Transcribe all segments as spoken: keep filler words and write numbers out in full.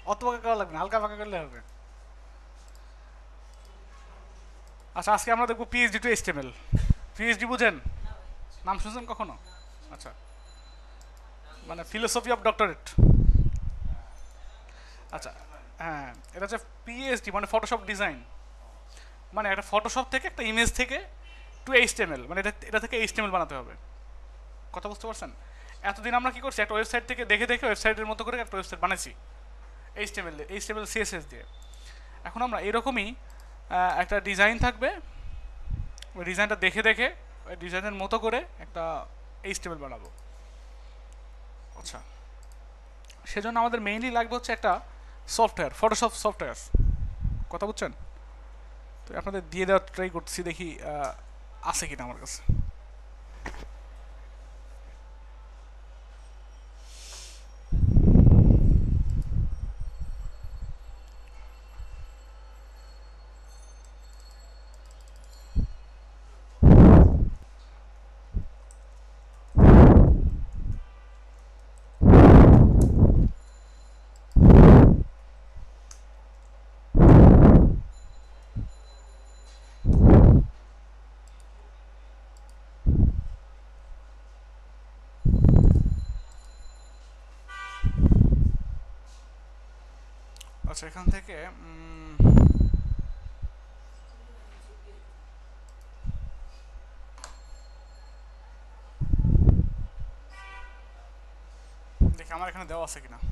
অত পাকা করা লাগবে না, হালকা পাকা করলে হবে। আচ্ছা, আজকে আমরা দেখবো পিএইচডি টু এইচটিএমএল। পিএইচডি বুঝেন? নাম শুনছেন কখনো? আচ্ছা, মানে ফিলোসফি অফ ডক্টরেট। আচ্ছা, হ্যাঁ, এটা হচ্ছে পিএইচডি মানে ফটোশপ ডিজাইন। মানে একটা ফটোশপ থেকে একটা ইমেজ থেকে টু এইচটিএমএল, মানে এটা এটা থেকে এইচটিএমএল বানাতে হবে। কথা বুঝতে পারছেন? এতদিন আমরা কি করছি, একটা ওয়েবসাইট থেকে দেখে দেখে ওয়েবসাইটের মতো করে একটা ওয়েবসাইট বানাইছি এইচটিএমএল এইচটিএমএল সিএসএস দিয়ে। এখন আমরা এরকমই আহ, একটা ডিজাইন থাকবে, ওই ডিজাইনটা দেখে দেখে ওই ডিজাইনের মতো করে একটা এইচটিএমএল বানাবো। আচ্ছা, সেজন্য আমাদের মেইনলি লাগবে হচ্ছে একটা সফটওয়্যার, ফটোশপ সফটওয়্যার। কথা বুঝছেন? তো আপনাদের দিয়ে দেওয়ার ট্রাই করতেছি, দেখি আহ, আছে কিনা আমার কাছে। আচ্ছা, এখান থেকে উম, দেখি আমার এখানে দেওয়া আছে কিনা।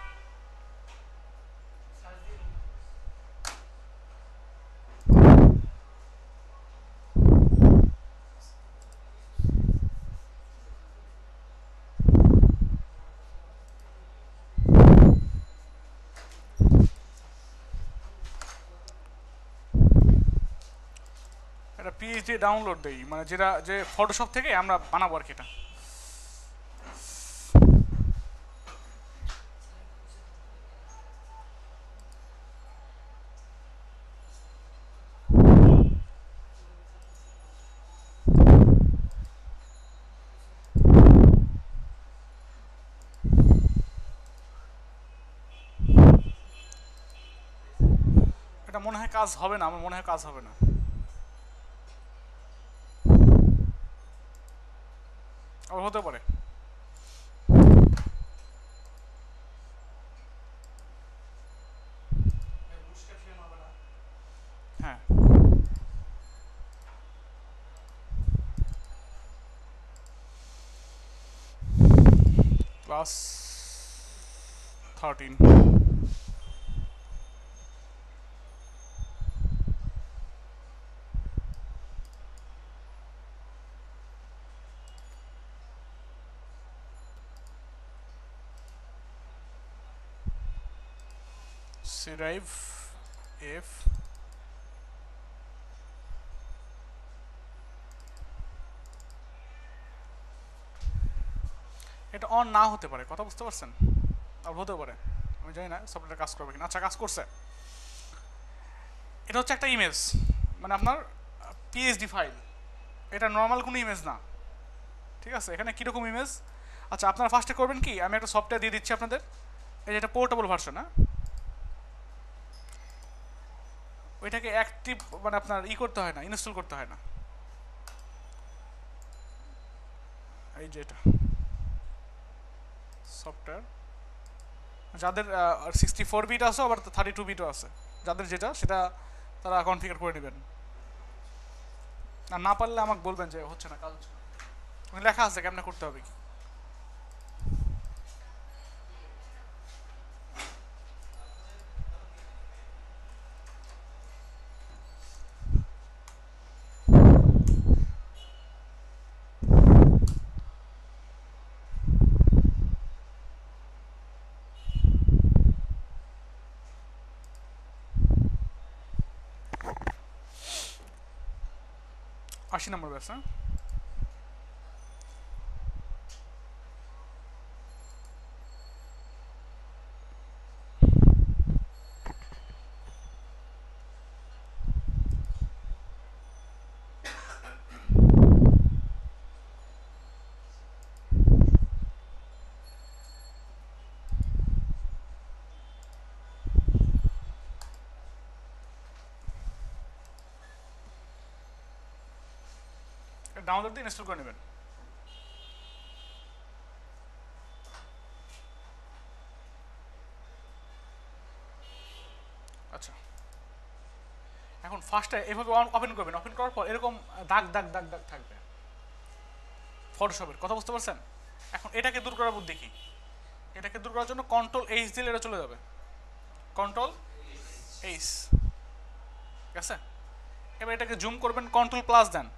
এটা পিএইচডি ডাউনলোড দেই, মানে যেটা যে ফটোশপ থেকে আমরা বানাবো আর কি। এটা এটা মনে হয় কাজ হবে না, আমার মনে হয় কাজ হবে না। আবার হতে পারে। হ্যাঁ, class thirteen. C drive F. এটা অন না হতে পারে, কথা বুঝতে পারছেন? আর হতে পারে, আমি জানি না সফটওয়্যার কাজ করবে কিনা। আচ্ছা, কাজ করছে। এটা হচ্ছে একটা ইমেজ, মানে আপনার পিএইচডি ফাইল। এটা নর্মাল কোনো ইমেজ না, ঠিক আছে? এখানে কীরকম ইমেজ? আচ্ছা, আপনারা ফার্স্টে করবেন কি, আমি একটা সফটওয়্যার দিয়ে দিচ্ছি আপনাদের। এই যে এটা পোর্টেবল ভার্সন, হ্যাঁ, ওইটাকে অ্যাক্টিভ মানে আপনার ই করতে হয় না, ইনস্টল করতে হয় না। এই যে এটা সফটওয়্যার, যাদের সিক্সটি ফোর বিট আছে আবার থার্টি টু বিটও আছে, যাদের যেটা সেটা তারা কনফিগার করে নেবেন। আর না পারলে আমাকে বলবেন যে হচ্ছে না, কাজ হচ্ছে না। ওখানে লেখা আছে কেমনে করতে হবে কি। আশি নম্বর ব্যাস, হ্যাঁ। ডাউনলোড দিয়ে ইনস্টল করে নেবেন। আচ্ছা, এখন ফার্স্টে এভাবে ওপেন করবেন। ওপেন করার পর এরকম দাগ দাগ দাগ দাগ থাকবে ফটোশপের, কথা বুঝতে পারছেন? এখন এটাকে দূর করার বুদ্ধি কি? এটাকে দূর করার জন্য কন্ট্রোল এইচ দিলে এটা চলে যাবে। কন্ট্রোল এইচ, ঠিক আছে? এবার এটাকে জুম করবেন, কন্ট্রোল প্লাস দেন।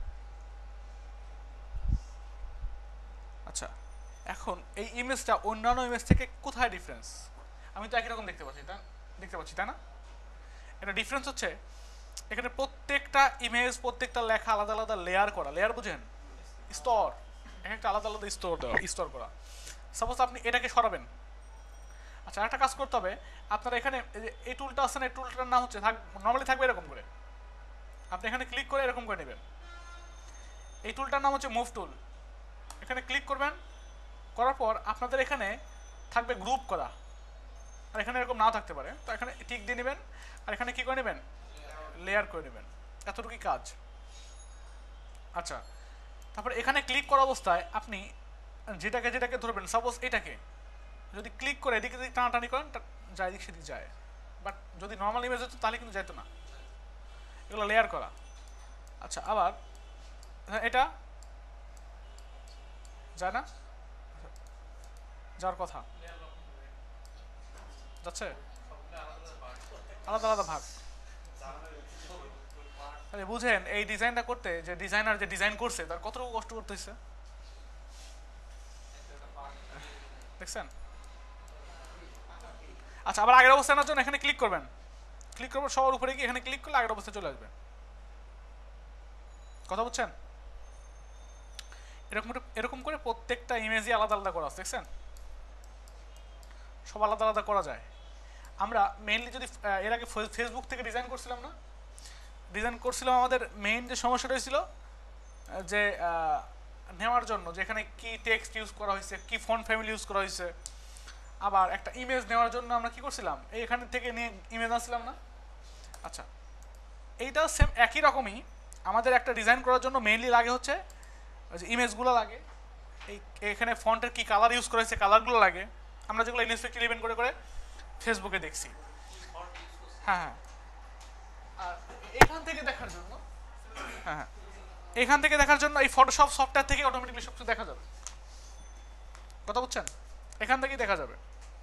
আচ্ছা, এখন এই ইমেজটা অন্যান্য ইমেজ থেকে কোথায় ডিফারেন্স? আমি তো একই রকম দেখতে পাচ্ছি, তাই দেখতে পাচ্ছি তাই না? এটা ডিফারেন্স হচ্ছে এখানে প্রত্যেকটা ইমেজ, প্রত্যেকটা লেখা আলাদা আলাদা লেয়ার করা। লেয়ার বুঝেন? স্তর, একটা আলাদা আলাদা স্তর দেওয়া, স্তর করা। সাপোজ আপনি এটাকে সরাবেন। আচ্ছা, একটা কাজ করতে হবে, আপনারা এখানে এই টুলটা আছে না, এই টুলটার নাম হচ্ছে, নর্মালি থাকবে এরকম করে, আপনি এখানে ক্লিক করে এরকম করে নেবেন। এই টুলটার নাম হচ্ছে মুভ টুল। এখানে ক্লিক করবেন, করার পর আপনাদের এখানে থাকবে গ্রুপ করা, আর এখানে এরকম নাও থাকতে পারে, তো এখানে টিক দিয়ে নেবেন, আর এখানে কী করে নেবেন, লেয়ার করে নেবেন। এতটুকুই কাজ। আচ্ছা, তারপরে এখানে ক্লিক করা অবস্থায় আপনি যেটাকে যেটাকে ধরবেন, সাপোজ এটাকে যদি ক্লিক করে এদিকে যদি টানাটানি করেন, যায় এদিক সেদিক যায়, বাট যদি নর্মাল ইমেজ হতো তাহলে কিন্তু যেত না। এগুলো লেয়ার করা। আচ্ছা, আবার এটা যায় না, যাওয়ার কথা যাচ্ছে, আলাদা আলাদা ভাগ। তাহলে বুঝেন এই ডিজাইনটা করতে যে ডিজাইনার যে ডিজাইন করছে তার কতটুকু কষ্ট করতে হচ্ছে, দেখছেন? আচ্ছা, আবার আগের অবস্থায় আনার জন্য এখানে ক্লিক করবেন। ক্লিক করবেন সবার উপরে গিয়ে এখানে ক্লিক করলে আগের অবস্থায় চলে আসবে। কথা বুঝছেন? এরকম এরকম করে প্রত্যেকটা ইমেজই আলাদা আলাদা করা আছে, দেখছেন? সব আলাদা আলাদা করা যায়। আমরা মেইনলি যদি এর আগে ফেসবুক থেকে ডিজাইন করছিলাম না, ডিজাইন করছিলাম, আমাদের মেইন যে সমস্যাটা হয়েছিল যে নেওয়ার জন্য যে এখানে কি টেক্সট ইউজ করা হয়েছে, কি ফন্ট ফ্যামিলি ইউজ করা হয়েছে। আবার একটা ইমেজ নেওয়ার জন্য আমরা কি করছিলাম, এইখান থেকে নিয়ে ইমেজ আনছিলাম না। আচ্ছা, এইটাও সেম একই রকমই। আমাদের একটা ডিজাইন করার জন্য মেইনলি লাগে হচ্ছে যে ইমেজগুলো লাগে, এই এখানে ফন্টের কি কালার ইউজ করা হয়েছে কালারগুলো লাগে, আমরা যেগুলো ইনস্পেক্ট ইলেভেন করে করে ফেসবুকে দেখছি। হ্যাঁ হ্যাঁ, আর এখান থেকে দেখার জন্য, হ্যাঁ হ্যাঁ, এখান থেকে দেখার জন্য এই ফটোশপ সফটওয়্যার থেকে অটোমেটিকলি সব কিছু দেখা যাবে। কথা বুঝছেন? এখান থেকেই দেখা যাবে।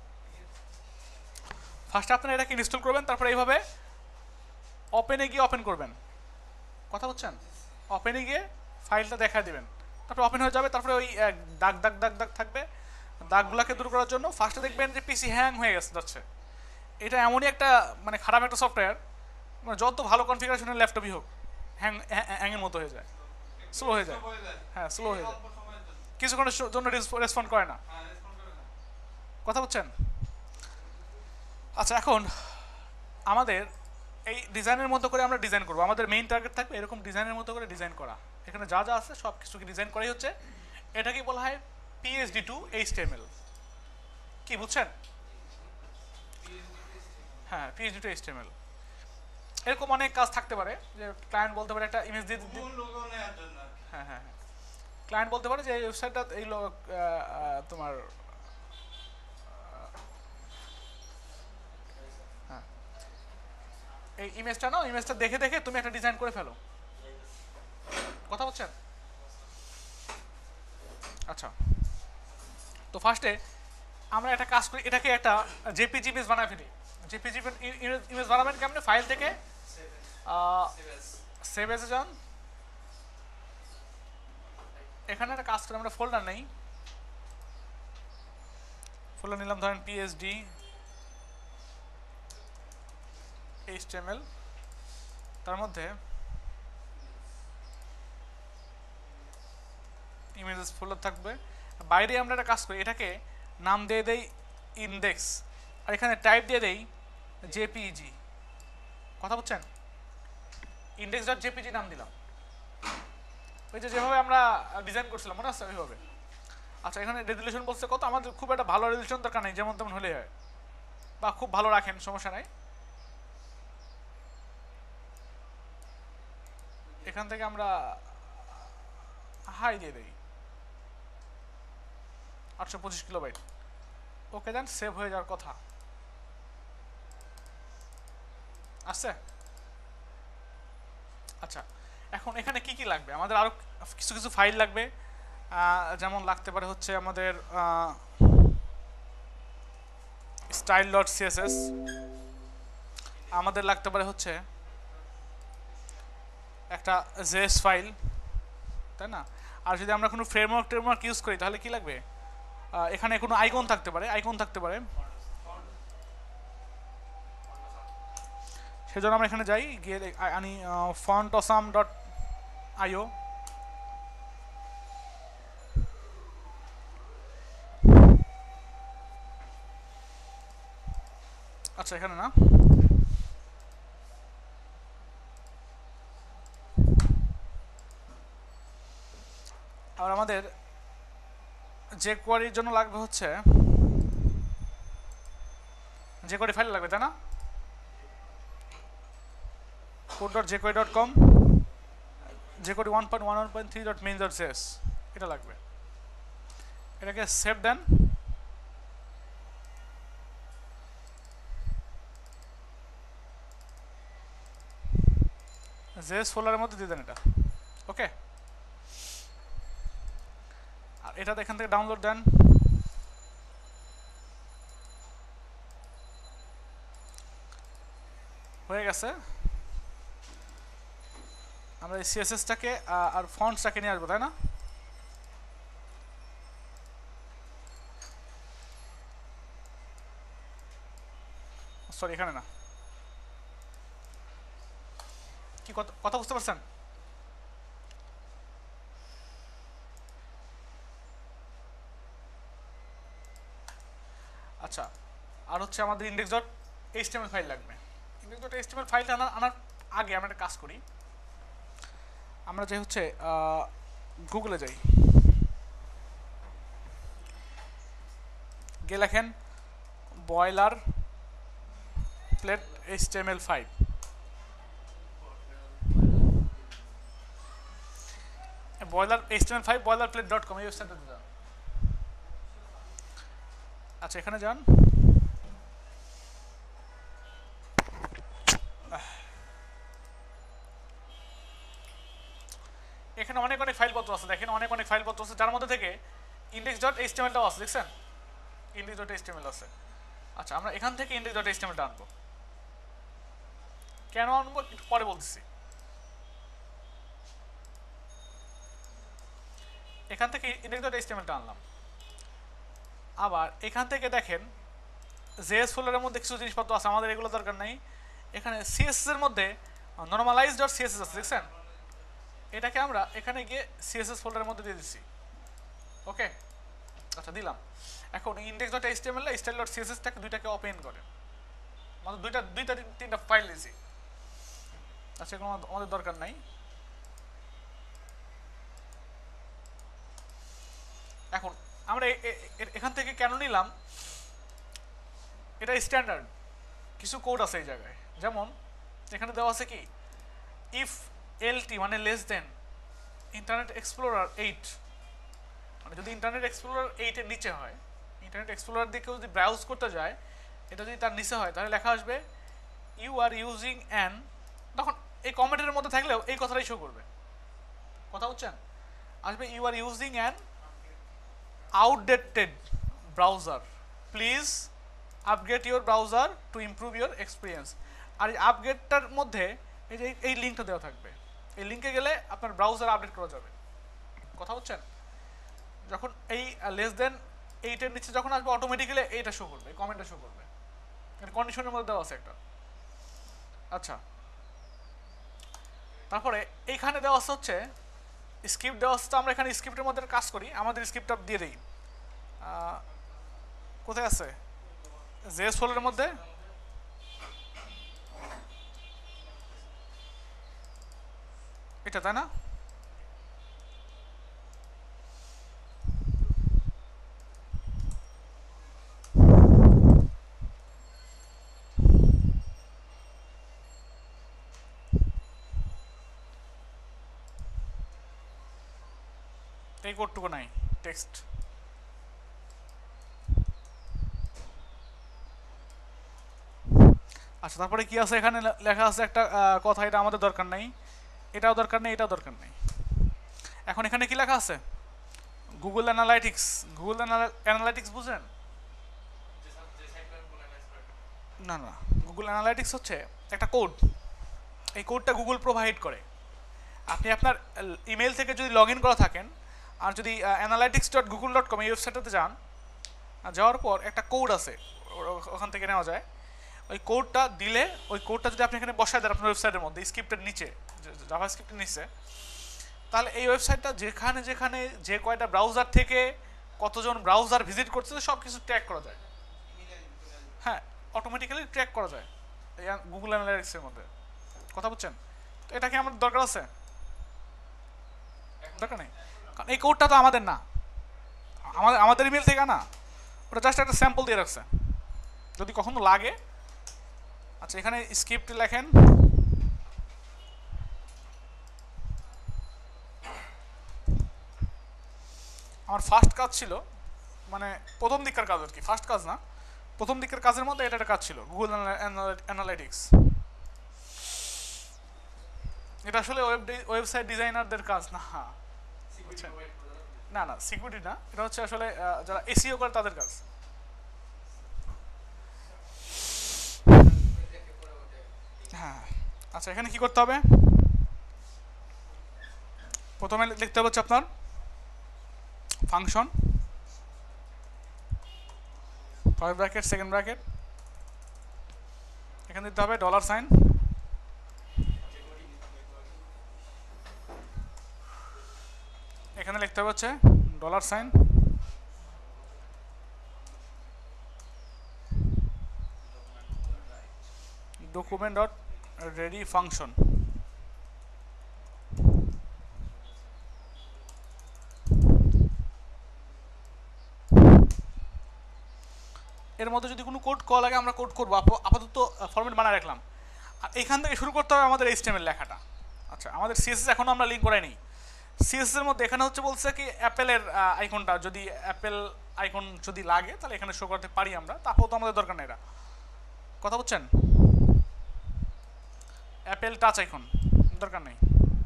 ফার্স্টে আপনারা এটাকে ইনস্টল করবেন, তারপরে এইভাবে ওপেনে গিয়ে ওপেন করবেন। কথা বুঝছেন? ওপেনে গিয়ে ফাইলটা দেখা দিবেন, তারপরে ওপেন হয়ে যাবে। তারপরে ওই দাগ দাগ দাগ দাগ থাকবে, দাগগুলোকে দূর করার জন্য ফার্স্টে দেখবেন যে পিসি হ্যাং হয়ে গেছে যাচ্ছে। এটা এমনই একটা মানে খারাপ একটা সফটওয়্যার, মানে যত ভালো কনফিগারেশনের ল্যাপটপই হোক হ্যাং হ্যাংয়ের মতো হয়ে যায়, স্লো হয়ে যায়। হ্যাঁ, স্লো হয়ে যায়, কিছুক্ষণের জন্য রেসপন্ড করে না। কথা বুঝছেন? আচ্ছা, এখন আমাদের এই ডিজাইনের মতো করে আমরা ডিজাইন করবো। আমাদের মেইন টার্গেট থাকবে এরকম ডিজাইনের মতো করে ডিজাইন করা। এখানে যা যা আছে সব কিছুকে ডিজাইন করাই হচ্ছে, এটাকে বলা হয় পিএইচডি টু এইচটিএমএল। কি বুঝছেন? হ্যাঁ, পিএইচডি টু এইচটিএমএল। এরকম অনেক কাজ থাকতে পারে যে ক্লায়েন্ট বলতে পারে একটা ইমেজ দিয়ে, হ্যাঁ হ্যাঁ হ্যাঁ, ক্লায়েন্ট বলতে পারে যে এই ওয়েবসাইটটা এই তোমার হ্যাঁ এই ইমেজটা নাও, ইমেজটা দেখে দেখে তুমি একটা ডিজাইন করে ফেলো। কথা বলছেন? আচ্ছা, তো ফার্স্টে আমরা একটা কাজ করি, এটাকে একটা জেপিজি ইমেজ বানায় ফেলি। জেপিজি ইমেজ বানাবেন কেমনে? ফাইল থেকে সেভ এসে যান, এখানে একটা কাজ করে আমরা ফোল্ডার নেই, ফোল্ডার নিলাম ধরেন পিএসডি এইচটিএমএল, তার মধ্যে ইমেজেস ফোল্ডার থাকবে। বাইরে আমরা একটা কাজ করি, এটাকে নাম দিয়ে দেই ইন্ডেক্স, আর এখানে টাইপ দিয়ে দেই জেপিজি। কথা বলছেন? ইন্ডেক্স ডট জেপিজি নাম দিলাম, ওই যে যেভাবে আমরা ডিজাইন করছিলাম মনে আছে ওইভাবে। আচ্ছা, এখানে রেজুলেশন বলছে কত, আমাদের খুব একটা ভালো রেজুলেশন দরকার নেই, যেমন তেমন হলে হয়, বা খুব ভালো রাখেন সমস্যা নাই। এখান থেকে আমরা হাই দিয়ে দেই আটশো পঁচিশ কিলোবাইট। ওকে দেন, সেভ হয়ে যাওয়ার কথা আসছে। আচ্ছা, এখন এখানে কি কি লাগবে আমাদের? আরও কিছু কিছু ফাইল লাগবে, যেমন লাগতে পারে হচ্ছে আমাদের স্টাইল ডট সিএসএস, আমাদের লাগতে পারে হচ্ছে একটা জেএস ফাইল, তাই না? আর যদি আমরা কোনো ফ্রেমওয়ার্ক ট্রেমওয়ার্ক ইউজ করি তাহলে কি লাগবে? এখানে কোনো আইকন থাকতে পারে, আইকন থাকতে পারে। সেজন্য আমরা এখানে যাই, গিয়ে আনি ফন্ট অসাম ডট আইও। আচ্ছা, এখানে না, আর আমাদের যে কোয়ারির জন্য লাগবে হচ্ছে যে কোয়ারি ফাইল লাগবে, তাই না? Code dot jQuery dot com, jQuery one point one one point three dot main dot JS, এটা লাগবে। এটাকে সেভ দেন। জেএস ফোল্ডারের মধ্যে দিয়ে দেন এটা। ওকে, আর এটা এখান থেকে ডাউনলোড দেন। হয়ে গেছে। আমরা এই সিএসএসটাকে আর ফন্টসটাকে নিয়ে আসবো, তাই না? সরি, এখানে না। কি কথা বুঝতে পারছেন? আচ্ছা, আর হচ্ছে আমাদের ইন্ডেক্স ডট এইচটিএমএল ফাইল লাগবে। ইন্ডেক্স ডট এইচটিএমএল ফাইলটা আনার আনার আগে আমরা একটা কাজ করি। আমরা যে হচ্ছে গুগলে যাই, গিয়ে লেখেন boilerplate HTML five. Boiler HTML five boilerplate dot com এই ওয়েবসাইটটাতে যান। আচ্ছা, এখানে যান। এখানে অনেক অনেক ফাইলপত্র আছে, দেখেন অনেক অনেক ফাইলপত্র আছে, যার মধ্যে থেকে ইন্ডেক্স ডট এইচটিএমএলটাও আছে, দেখছেন? ইন্ডেক্স ডট এইচটিএমএল আছে। আচ্ছা, আমরা এখান থেকে ইন্ডেক্স ডট এইচটিএমএলটা আনবো। কেন আনবো একটু পরে বলতেছি। এখান থেকে ইন্ডেক্স ডট এইচটিএমএলটা আনলাম। আবার এখান থেকে দেখেন জেএস ফোল্ডারের মধ্যে কিছু জিনিসপত্র আছে, আমাদের এগুলো দরকার নাই। এখানে সিএসএস এর মধ্যে নরমালাইজ ডট সিএসএস আছে, দেখছেন? এটাকে আমরা এখানে গিয়ে সিএসএস ফোল্ডারের মধ্যে দিয়ে দিচ্ছি। ওকে, আচ্ছা দিলাম। এখন index dot HTML style dot সিএসএসটাকে দুইটাকে ওপেন করে, মানে দুইটা দুইটা তিনটা ফাইল দিয়েছি। আচ্ছা, এগুলো আমাদের দরকার নাই। এখন আমরা এখান থেকে কেন নিলাম, এটা স্ট্যান্ডার্ড কিছু কোড আছে এই জায়গায়। যেমন এখানে দেওয়া আছে কি, ইফ এলটি মানে less than Internet Explorer eight, মানে যদি ইন্টারনেট এক্সপ্লোরার এইট এর নিচে হয়, ইন্টারনেট এক্সপ্লোরার দিয়ে কেউ যদি ব্রাউজ করতে যায়, এটা যদি তার নিচে হয়, তাহলে লেখা আসবে ইউ আর ইউজিং অ্যান, তখন এই কমেন্টের মধ্যে থাকলেও এই কথাটাই শো করবে। কথা বুঝছেন? আসবে you are using an outdated browser, please upgrade your browser to improve your experience. আর এই আপগ্রেডটার মধ্যে এই যে এই লিঙ্কটা দেওয়া থাকবে, এই লিঙ্কে গেলে আপনার ব্রাউজার আপডেট করা যাবে। কথা বুঝছেন? যখন এই লেস দেন এইটের নিচে যখন আসবে, অটোমেটিক্যালি এইটা শো করবে, এই কমেন্টটা শো করবে। কন্ডিশনের মধ্যে দেওয়া আছে একটা। আচ্ছা, তারপরে এইখানে দেওয়া আছে হচ্ছে স্ক্রিপ্ট দেওয়া আছে। আমরা এখানে স্ক্রিপ্টের মধ্যে কাজ করি, আমাদের স্ক্রিপ্টটা দিয়ে দিই। কোথায় আছে? জেএস ফোল্ডারের মধ্যে। এটা, তাই না? এই কোডটুকু নাই, টেক্সট। আচ্ছা, তারপরে কি আছে এখানে লেখা আছে একটা কথা, এটা আমাদের দরকার নাই, এটাও দরকার নেই, এটাও দরকার নেই। এখন এখানে কি লেখা আছে? Google analytics. গুগল অ্যানালাইটিক্স বুঝেন? না না, গুগল অ্যানালাইটিক্স হচ্ছে একটা কোড। এই কোডটা গুগল প্রোভাইড করে। আপনি আপনার ইমেল থেকে যদি লগ ইন করা থাকেন, আর যদি analytics dot Google dot com এই ওয়েবসাইটটাতে যান, যাওয়ার পর একটা কোড আছে ওখান থেকে নেওয়া যায়। ওই কোডটা দিলে, ওই কোডটা যদি আপনি এখানে বসায় দেন আপনার ওয়েবসাইটের মধ্যে স্ক্রিপ্টের নিচে, জাভা স্ক্রিপ্টের নিচে, তাহলে এই ওয়েবসাইটটা যেখানে যেখানে যে কয়টা ব্রাউজার থেকে কতজন ব্রাউজার ভিজিট করছে সব কিছু ট্র্যাক করা যায়। হ্যাঁ, অটোমেটিক্যালি ট্র্যাক করা যায় এই গুগল অ্যানালাইটিক্সের মধ্যে। কথা বুঝছেন? তো এটা কি আমাদের দরকার আছে? দরকার নেই, কারণ এই কোডটা তো আমাদের না, আমাদের আমাদের ইমেল থেকে না, ওটা জাস্ট একটা স্যাম্পল দিয়ে রাখছে যদি কখনো লাগে। আচ্ছা, এখানে স্ক্রিপ্ট লেখেন, আমার ফার্স্ট কাজ ছিল, মানে প্রথম দিককার কাজ আর কি, ফার্স্ট কাজ না, প্রথম দিকের কাজের মধ্যে এটা একটা কাজ ছিল, গুগল অ্যানালাইটিক্স। এটা আসলে ওয়েব ওয়েবসাইট ডিজাইনারদের কাজ না, না না সিকিউরিটি না, এটা হচ্ছে আসলে যারা এসইও করে তাদের কাজ। হ্যাঁ, আচ্ছা, এখানে কি করতে হবে? প্রথমে লিখতে হবে হচ্ছে আপনার function, first bracket, second bracket, এখানে দিতে হবে ডলার সাইন, এখানে লিখতে হবে হচ্ছে dollar sign, document dot ready function. এর মধ্যে যদি কোনো কোড কল লাগে আমরা কোড করবো, আপাতত ফরম্যাট বানায় রাখলাম। আর এখান থেকে শুরু করতে হবে আমাদের এইচটিএমএল লেখাটা। আচ্ছা, আমাদের সিএসএস এখনও আমরা লিঙ্ক করাইনি। সিএসএস এর মধ্যে এখানে হচ্ছে বলছে কি অ্যাপেলের আইকনটা, যদি অ্যাপেল আইকন যদি লাগে তাহলে এখানে শো করতে পারি আমরা, তারপর তো আমাদের দরকার নেই। এটা কথা বুঝছেন? অ্যাপেল টাচ আইকন দরকার নেই।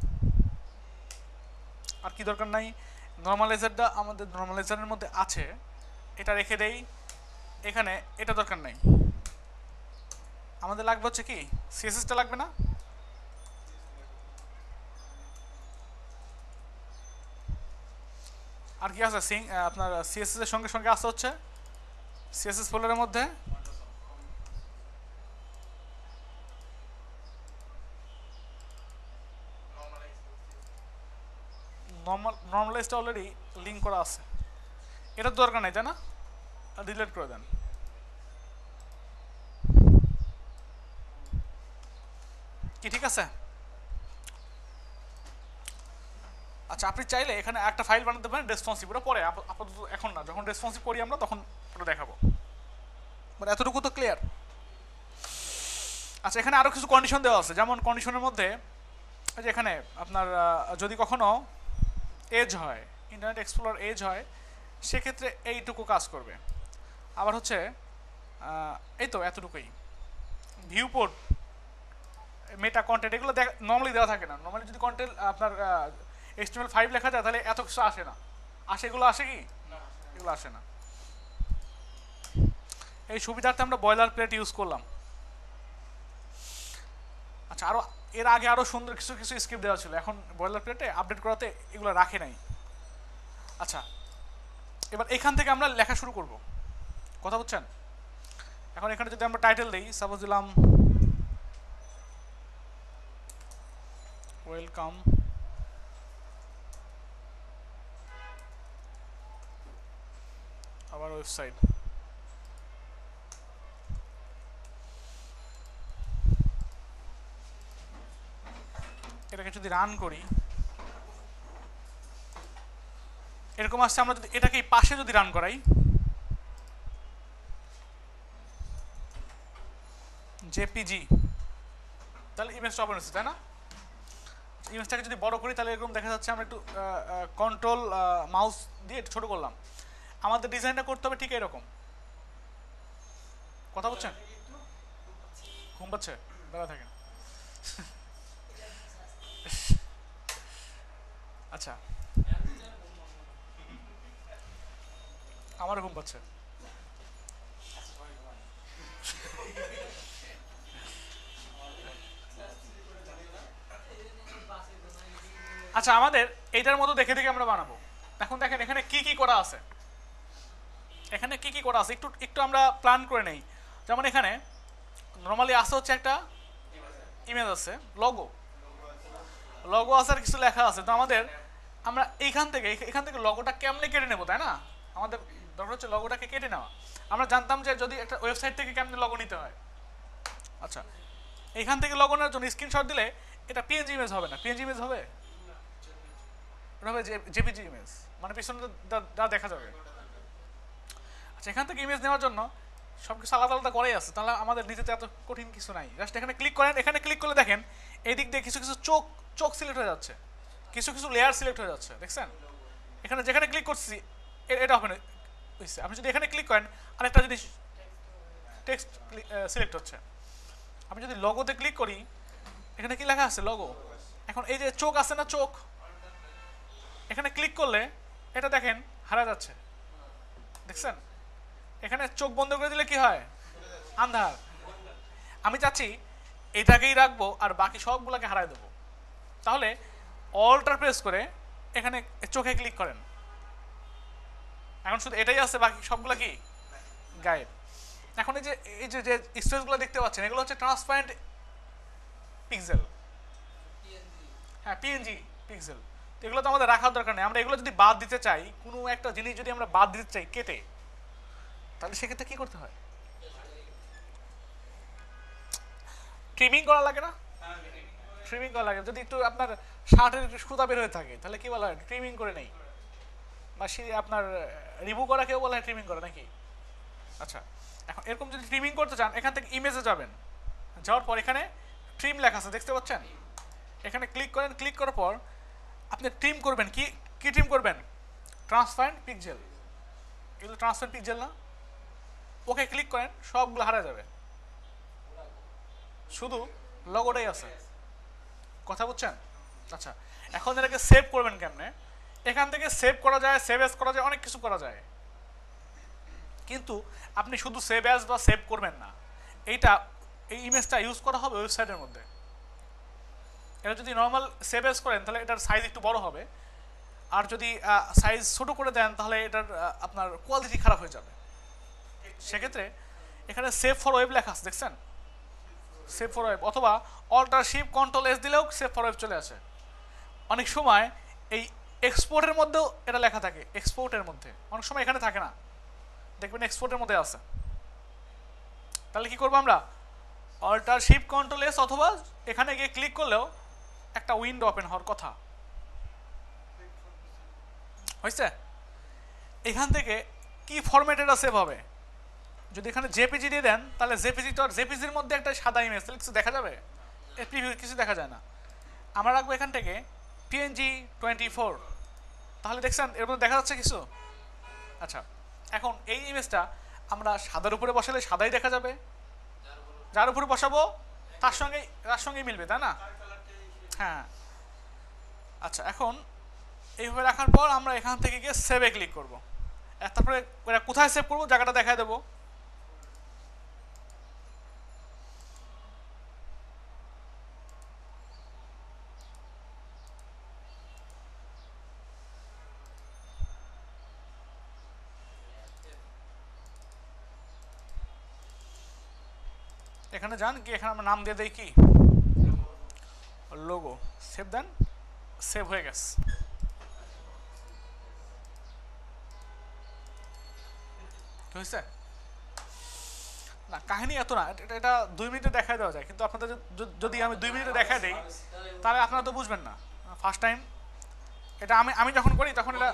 আর কি দরকার নাই? নর্মালাইজারটা আমাদের নর্মালাইজারের মধ্যে আছে, এটা রেখে দেই এখানে, এটা দরকার নাই। আমাদের লাগবে হচ্ছে কি সিএসএসটা লাগবে না? আর কি আছে সিং আপনার সিএসএস এর সঙ্গে সঙ্গে আসতে হচ্ছে সিএসএস ফোল্ডারের মধ্যে নর্মাল নর্মালাইজটা অলরেডি লিঙ্ক করা আছে, এটার দরকার নেই, তাই না? ডিলিট করে দেন। কি ঠিক আছে? আচ্ছা, আপনি চাইলে এখানে একটা ফাইল বানাতে পারেন রেসপন্সিভ, ওটা পরে, আপাতত এখন না, যখন রেসপন্সিভ করি আমরা তখন ওটা দেখাবো। মানে এতটুকু তো ক্লিয়ার? আচ্ছা, এখানে আরও কিছু কন্ডিশন দেওয়া আছে, যেমন কন্ডিশনের মধ্যে যে এখানে আপনার যদি কখনো এজ হয়, ইন্টারনেট এক্সপ্লোরার এজ হয়, সেক্ষেত্রে এইটুকু কাজ করবে। আবার হচ্ছে এই তো এতটুকুই, ভিউ পোর্ট, মেটা কন্টেন্ট, এগুলো নর্মালি দেওয়া থাকে না। নর্মালি যদি কন্টেন্ট আপনার এইচটিএমএল ফাইভ লেখা যায় তাহলে এত কিছু আসে না। আসে, এগুলো আসে কি? এগুলো আসে না। এই সুবিধার্থে আমরা বয়লার প্লেট ইউজ করলাম। আচ্ছা, আরও এর আগে আরও সুন্দর কিছু কিছু স্ক্রিপ্ট দেওয়া ছিল, এখন বয়লার প্লেটে আপডেট করাতে এগুলো রাখে নাই। আচ্ছা, এবার এখান থেকে আমরা লেখা শুরু করব। কথা বুঝছেন? এখন এখানে যদি আমরা টাইটেল দিই, সাপোজ দিলাম ওয়েলকাম আওয়ার ওয়েবসাইট, এটাকে যদি রান করি এরকম আসছে। আমরা যদি এটাকে এই পাশে যদি রান করাই, জেপিজি, তাহলে ইমেজটা ওপেন হচ্ছে, তাই না? ইমেজটাকে যদি বড় করি তাহলে এরকম দেখা যাচ্ছে। আমরা একটু কন্ট্রোল মাউস দিয়ে একটু ছোট করলাম। আমাদের ডিজাইনটা করতে হবে ঠিক এরকম। কথা বলছেন? ঘুম পাচ্ছে? দাঁড়া থাকেন। আচ্ছা, আমারও ঘুম পাচ্ছে। আচ্ছা, আমাদের এইটার মতো দেখে দেখে আমরা বানাবো। এখন দেখেন এখানে কি কি করা আছে, এখানে কি কি করা আছে একটু একটু আমরা প্ল্যান করে নেই। যেমন এখানে নর্মালি আসে হচ্ছে একটা ইমেজ আছে, লগো লগো আছে আর কিছু লেখা আছে। তো আমাদের আমরা এইখান থেকে এখান থেকে লগোটা কেমনে কেটে নেবো, তাই না? আমাদের দরকার হচ্ছে লগোটাকে কেটে নেওয়া। আমরা জানতাম যে যদি একটা ওয়েবসাইট থেকে কেমনে লগো নিতে হয়। আচ্ছা, এইখান থেকে লগো নেওয়ার জন্য স্ক্রিনশট দিলে এটা পিএনজি ইমেজ হবে না। পিএনজি ইমেজ হবে, এটা হবে জেপিজি ইমেজ, মানে পিছনে যা দেখা যাবে। আচ্ছা, এখান থেকে ইমেজ নেওয়ার জন্য সব কিছু আলাদা আলাদা করেই আছে, তাহলে আমাদের নিজেতে এত কঠিন কিছু নাই। জাস্ট এখানে ক্লিক করেন, এখানে ক্লিক করলে দেখেন এই দিক দিয়ে কিছু কিছু চোখ চোখ সিলেক্ট হয়ে যাচ্ছে, কিছু কিছু লেয়ার সিলেক্ট হয়ে যাচ্ছে, দেখছেন? এখানে যেখানে ক্লিক করছি এটা হবে না। আপনি যদি এখানে ক্লিক করেন আরেকটা জিনিস টেক্সট সিলেক্ট হচ্ছে। আমি যদি লগোতে ক্লিক করি, এখানে কি লেখা আছে? লগো। এখন এই যে চোখ আছে না, চোখ, এখানে ক্লিক করলে এটা দেখেন হারা যাচ্ছে, দেখছেন? এখানে চোখ বন্ধ করে দিলে কি হয়? আন্ধার। আমি চাচ্ছি এটাকেই রাখবো আর বাকি সবগুলোকে হারাই দেবো। তাহলে অল্টার প্রেস করে এখানে চোখে ক্লিক করেন, এখন শুধু এটাই আছে, বাকি সবগুলো কি গায়েব। এখন এই যে এই যে যে স্পেসগুলো দেখতে পাচ্ছেন এগুলো হচ্ছে ট্রান্সপারেন্ট পিক্সেল। হ্যাঁ, পিএনজি পিক্সেল। তো এগুলো তো আমাদের রাখার দরকার নেই। আমরা এগুলো যদি বাদ দিতে চাই, কোনো একটা জিনিস যদি আমরা বাদ দিতে চাই কেটে, তাহলে সেক্ষেত্রে কি করতে হয়? ট্রিমিং করা লাগে না? ট্রিমিং করা লাগে। যদি একটু আপনার শার্টের একটু সুতা বের হয়ে থাকে তাহলে কি বলা হয়? ট্রিমিং করে নেই। বা আপনার রিমুভ করা কেউ বলা হয় ট্রিমিং করে নাকি? আচ্ছা, এখন এরকম যদি ট্রিমিং করতে চান এখান থেকে ইমেজে যাবেন, যাওয়ার পর এখানে ট্রিম লেখা আছে, দেখতে পাচ্ছেন? এখানে ক্লিক করেন, ক্লিক করার পর আপনি ট্রিম করবেন। কি কি ট্রিম করবেন? Transparent pixel. এগুলো ট্রান্সপারেন্ট পিক্সেল না? ওকে ক্লিক করেন, সবগুলো হারা যাবে, শুধু লগোটাই আছে। কথা বুঝছেন? আচ্ছা, এখন এটাকে সেভ করবেন কেমনে? এখান থেকে সেভ করা যায়, সেভ অ্যাজ করা যায়, অনেক কিছু করা যায়। কিন্তু আপনি শুধু সেভ অ্যাজ বা সেভ করবেন না, এইটা এই ইমেজটা ইউজ করা হবে ওয়েবসাইটের মধ্যে। এটা যদি নর্মাল সেভ অ্যাজ করেন তাহলে এটার সাইজ একটু বড় হবে, আর যদি সাইজ ছোট করে দেন তাহলে এটার আপনার কোয়ালিটি খারাপ হয়ে যাবে। সেক্ষেত্রে এখানে সেভ ফর ওয়েব লেখা আছে, দেখছেন? সেভ ফর ওয়েব, অথবা অল্টার শিফট কন্ট্রোল এস দিলেও সেভ ফর ওয়েব চলে আসে। অনেক সময় এই এক্সপোর্টের মধ্যেও এটা লেখা থাকে, এক্সপোর্টের মধ্যে অনেক সময় এখানে থাকে না, দেখবেন এক্সপোর্টের মধ্যে আছে। তাহলে কি করবো আমরা? অল্টার শিফট কন্ট্রোল এস, অথবা এখানে গিয়ে ক্লিক করলেও একটা উইন্ডো ওপেন হওয়ার কথা। হয়েছে? এখান থেকে কি ফরম্যাট এটা সেভ হবে? যদি এখানে জেপিজি দিয়ে দেন তাহলে জেপিজি তো আর জেপিজির মধ্যে একটা সাদা ইমেজ, তাহলে কিছু দেখা যাবে? এর প্রিভিউ কিছু দেখা যায় না। আমরা রাখবো এখান থেকে পিএনজি টোয়েন্টি ফোর, তাহলে দেখছেন এর মধ্যে দেখা যাচ্ছে কিছু। আচ্ছা, এখন এই ইমেজটা আমরা সাদার উপরে বসালে সাদাই দেখা যাবে, যার উপরে বসাবো তার সঙ্গে তার সঙ্গেই মিলবে, তাই না? হ্যাঁ। আচ্ছা, এখন এইভাবে রাখার পর আমরা এখান থেকে গিয়ে সেভে ক্লিক করবো। তারপরে কোথায় সেভ করবো জায়গাটা দেখায় দেবো। এখানে যান, কি এখানে আমরা নাম দিয়ে দেই কি লোগো, সেভ দেন, সেভ হয়ে গেছে। হয়েছে না? কাহিনী এত না, এটা এটা দুই মিনিটে দেখায় দেওয়া যায়, কিন্তু আপনাদের যদি আমি দুই মিনিটে দেখায় দিই তাহলে আপনারা তো বুঝবেন না। ফার্স্ট টাইম এটা আমি আমি যখন করি তখন এটা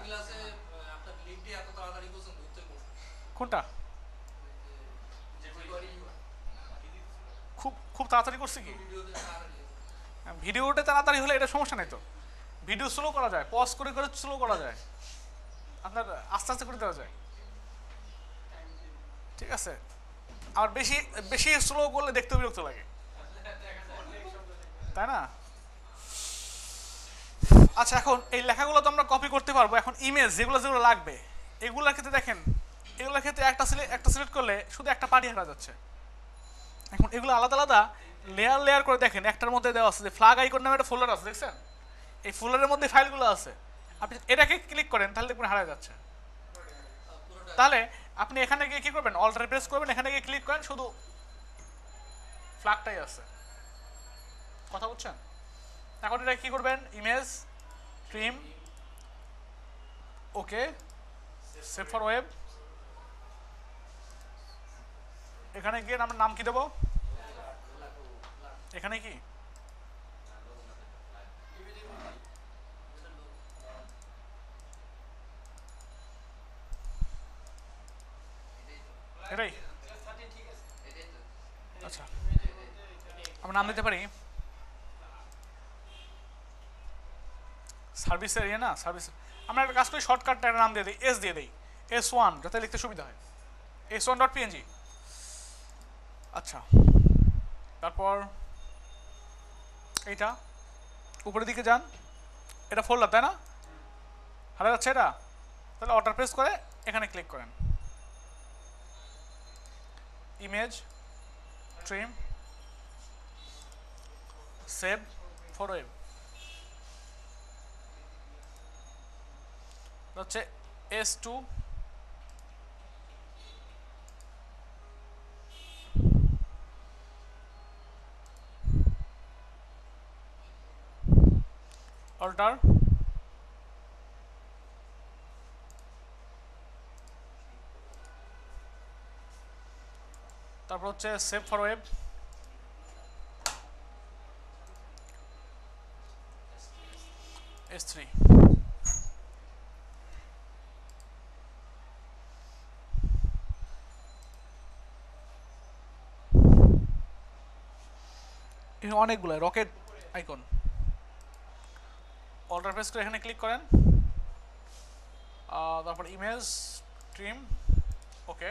কোনটা খুব খুব তাড়াতাড়ি করছি কি? ভিডিওটা তাড়াতাড়ি হলে এটা সমস্যা নেই তো, ভিডিও স্লো করা যায়, পজ করে করে স্লো করা যায়, আপনার আস্তে আস্তে করে দেওয়া যায়, ঠিক আছে। আর বেশি বেশি স্লো করলে দেখতে বিরক্ত লাগে, তাই না? আচ্ছা, এখন এই লেখাগুলো তো আমরা কপি করতে পারবো। এখন ইমেজ যেগুলো যেগুলো লাগবে এগুলোর ক্ষেত্রে দেখেন, এগুলোর ক্ষেত্রে একটা সিলেক্ট একটা সিলেক্ট করলে শুধু একটা পার্টি হারা যাচ্ছে। এখন এগুলো আলাদা আলাদা লেয়ার লেয়ার করে দেখেন, একটার মধ্যে দেওয়া আছে যে ফ্ল্যাগ আইকন নামে একটা ফোল্ডার আছে, দেখছেন? এই ফোল্ডারের মধ্যে ফাইলগুলো আছে, আপনি এটাকে ক্লিক করেন তাহলে দেখবেন হারিয়ে যাচ্ছে। তাহলে আপনি এখানে গিয়ে কি করবেন, অল্টার প্রেস করবেন, এখানে গিয়ে ক্লিক করেন, শুধু ফ্ল্যাগটাই আছে, কথা বুঝছেন? এখন এটা কি করবেন, image trim, okay, save for web, এখানে গিয়ে আমরা নাম কি দেবো, এখানে কি এটাই, আচ্ছা আমরা নাম দিতে পারি সার্ভিস এরিয়া, না সার্ভিস, আমরা একটা কাজ করি শর্টকাটটা একটা নাম দিয়ে দিই, এস দিয়ে দিই, এস ওয়ান, যাতে লিখতে সুবিধা হয়, এস ওয়ান ডট পিএনজি। আচ্ছা, তারপর এইটা উপরের দিকে যান, এটা ফোল্ডার তাই না, হারা যাচ্ছে এটা, তাহলে অল্টার প্রেস করে এখানে ক্লিক করেন, image trim, save for web, হচ্ছে এস টু, অল্টার, তারপর হচ্ছে save for web, S three, অনেকগুলো রকেট আইকন, অল্টার প্রেস করে এখানে ক্লিক করেন, তারপর ইমেজ ট্রিম, ওকে,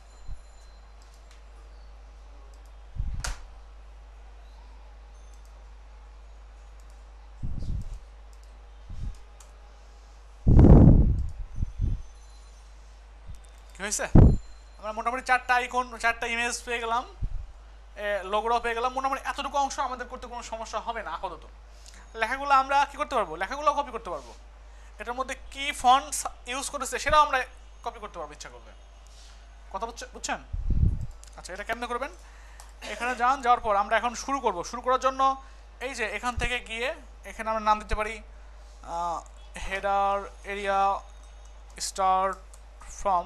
কি হয়েছে, আমরা মোটামুটি চারটা আইকন, চারটা ইমেজ পেয়ে গেলাম, লোগোটাও পেয়ে গেলাম, মোটামুটি এতটুকু অংশ আমাদের করতে কোনো সমস্যা হবে না আপাতত। লেখাগুলো আমরা কি করতে পারবো, লেখাগুলো কপি করতে পারবো, এটার মধ্যে কি ফন্ট ইউজ করেছে সেটাও আমরা কপি করতে পারবো ইচ্ছা করলে, কথা বুঝছেন? আচ্ছা, এটা কেমনে করবেন, এখানে যান, যাওয়ার পর আমরা এখন শুরু করব। শুরু করার জন্য এই যে এখান থেকে গিয়ে এখানে আমরা নাম দিতে পারি header area start from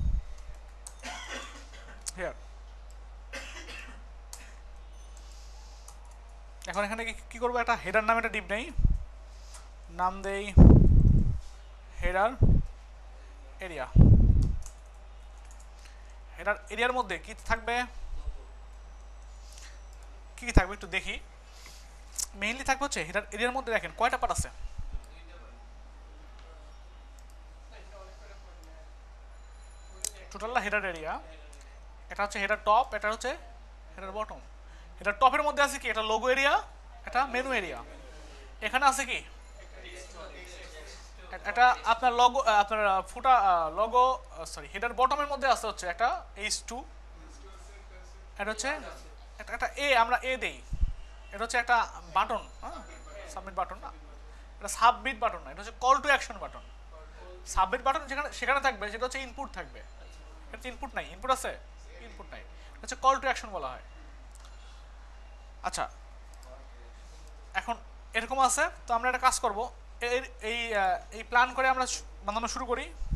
here. এখন এখানে কি করবো, একটা হেডার নামে একটা ডিপ নেই, নাম দেই হেডার এরিয়া। হেডার এরিয়ার মধ্যে কি থাকবে, কি কি থাকবে একটু দেখি। মেইনলি থাকবে হচ্ছে হেডার এরিয়ার মধ্যে দেখেন কয়টা পার্ট আছে, টোটালটা হেডার এরিয়া, এটা হচ্ছে হেডার টপ, এটা হচ্ছে হেডার বটম। হেডার টপের মধ্যে আছে কি, এটা লোগো এরিয়া, এটা মেনু এরিয়া, এখানে আছে কি এটা আপনার লগো, আপনার ফুটা লগো, সরি হেডার বটমের মধ্যে আছে হচ্ছে একটা এইচ টু, এটা হচ্ছে একটা এ, আমরা এ দেই, এটা হচ্ছে একটা বাটন, হ্যাঁ সাবমিট বাটন না, এটা সাবমিট বাটন না, এটা হচ্ছে call to action button. Submit button যেখানে সেখানে থাকবে সেটা হচ্ছে ইনপুট থাকবে, এটা ইনপুট নাই, ইনপুট আছে, ইনপুট নাই, এটা হচ্ছে কল টু অ্যাকশন বলা হয়। আচ্ছা, এখন এরকম আছে, তো আমরা একটা কাজ করব, এই এই প্ল্যান করে আমরা বানানো শুরু করি।